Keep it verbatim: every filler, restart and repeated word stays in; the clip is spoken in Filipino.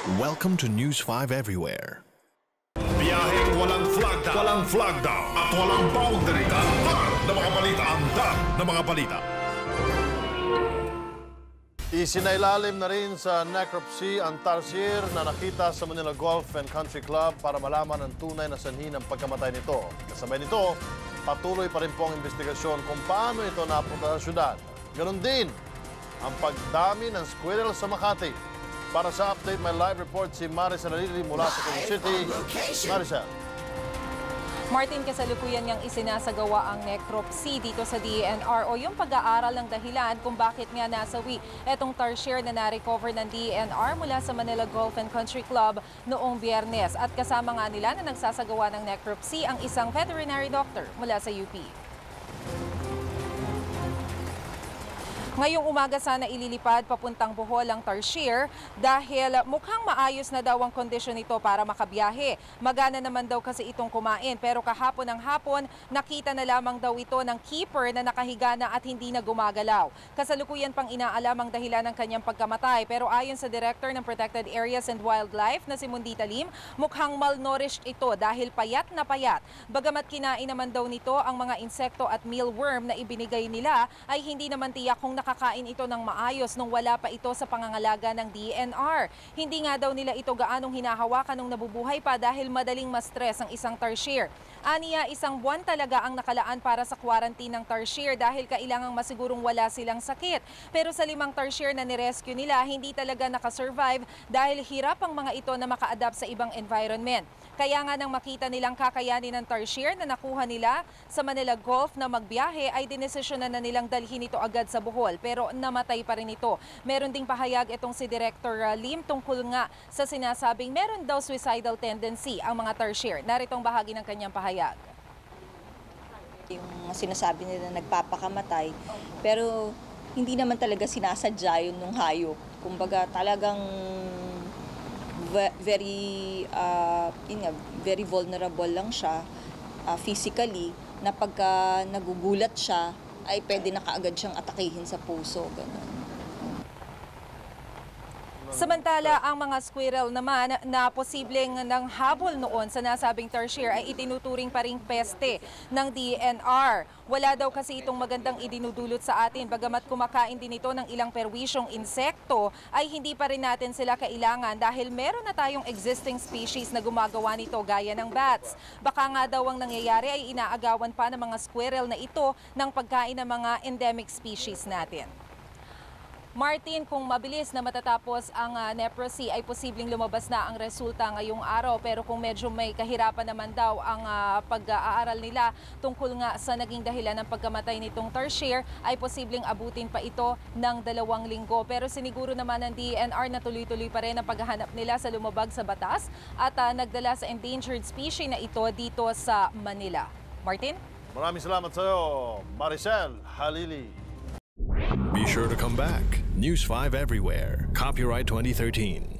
Welcome to News five Everywhere. Biyaheng walang flagda, walang flagda at walang boundary. Antar na mga balita, antar na mga balita. Isinailalim na rin sa necropsy ang tarsier na nakita sa Manila Golf and Country Club para malaman ang tunay na sanhi ng pagkamatay nito. Kasabay nito, patuloy pa rin po ang investigasyon kung paano ito napunta sa syudad. Ganon din ang pagdami ng squirrel sa Makati. Para sa update, may live report si Maricel Halili mula sa Quezon City. Maricel. Martin, kasalukuyan niyang isinasagawa ang necropsy dito sa D E N R o yung pag-aaral ng dahilan kung bakit nga nasawi etong tarsier na na-recover ng D E N R mula sa Manila Golf and Country Club noong Biyernes. At kasama nga nila na nagsasagawa ng necropsy ang isang veterinary doctor mula sa U P. Ngayong umaga sana ililipad papuntang Bohol ang tarsier dahil mukhang maayos na daw ang kondisyon nito para makabiyahe. Magana naman daw kasi itong kumain pero kahapon ng hapon nakita na lamang daw ito ng keeper na nakahiga na at hindi na gumagalaw. Kasalukuyan pang inaalam ang dahilan ng kanyang pagkamatay pero ayon sa Director ng Protected Areas and Wildlife na si Mundi Talim, mukhang malnourished ito dahil payat na payat. Bagamat kinain naman daw nito ang mga insekto at mealworm na ibinigay nila ay hindi naman tiyak kung nakakain ito ng maayos nung wala pa ito sa pangangalaga ng D E N R. Hindi nga daw nila ito gaanong hinahawakan nung nabubuhay pa dahil madaling ma-stress ang isang tarsier. Aniya, isang buwan talaga ang nakalaan para sa quarantine ng tarsier dahil kailangang masigurong wala silang sakit. Pero sa limang tarsier na nirescue nila, hindi talaga nakasurvive dahil hirap ang mga ito na maka-adapt sa ibang environment. Kaya nga nang makita nilang kakayanin ng tarsier na nakuha nila sa Manila Golf na magbiyahe ay dinesisyonan na nilang dalhin ito agad sa Bohol pero namatay pa rin ito. Meron ding pahayag itong si Director Lim tungkol nga sa sinasabing meron daw suicidal tendency ang mga tarsier. Naritong bahagi ng kanyang pahayag. Yung sinasabi nila nagpapakamatay pero hindi naman talaga sinasadya yun nung hayop. Kumbaga talagang very uh, yun nga, very vulnerable lang siya uh, physically na pagka nagugulat siya ay pwede na kaagad siyang atakihin sa puso. Ganun. Samantala, ang mga squirrel naman na posibleng nang habol noon sa nasabing tarsier ay itinuturing pa ring peste ng D E N R. Wala daw kasi itong magandang idinudulot sa atin. Bagamat kumakain din ito ng ilang perwisyong insekto, ay hindi pa rin natin sila kailangan dahil meron na tayong existing species na gumagawa nito gaya ng bats. Baka nga daw ang nangyayari ay inaagawan pa ng mga squirrel na ito ng pagkain ng mga endemic species natin. Martin, kung mabilis na matatapos ang uh, necropsy ay posibleng lumabas na ang resulta ngayong araw. Pero kung medyo may kahirapan naman daw ang uh, pag-aaral nila tungkol nga sa naging dahilan ng pagkamatay nitong tarsier, ay posibleng abutin pa ito ng dalawang linggo. Pero siniguro naman ng D E N R na tuloy-tuloy pa rin ang paghahanap nila sa lumabag sa batas at uh, nagdala sa endangered species na ito dito sa Manila. Martin? Maraming salamat sa iyo, Maricel Halili. Be sure to come back. News five Everywhere. Copyright twenty thirteen.